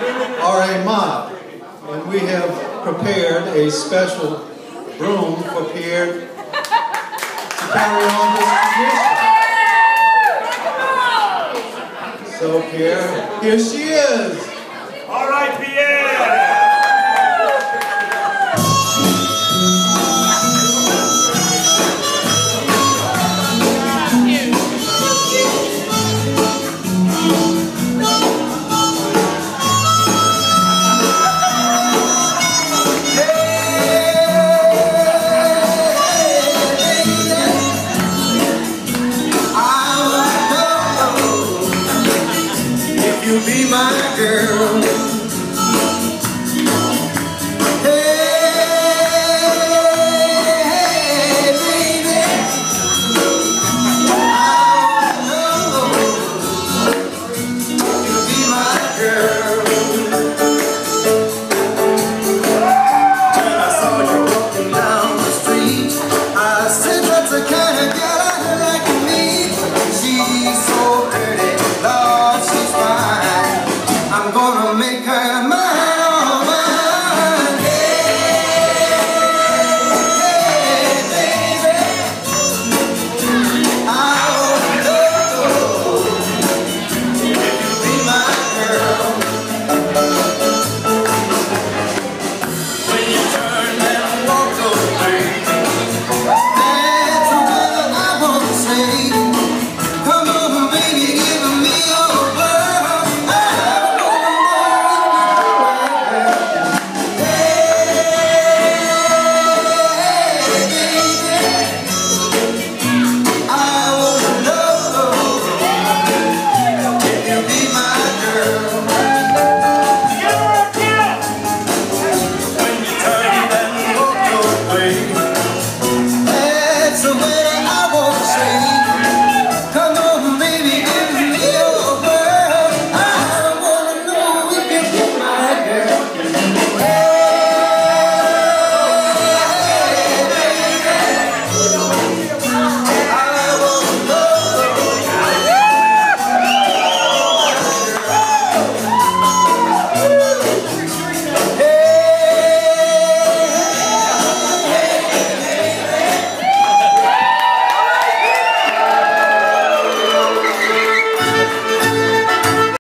are a mob, and we have prepared a special broom for Pierre to carry on this tradition. So Pierre, here she is. All right, Pierre. You be my girl.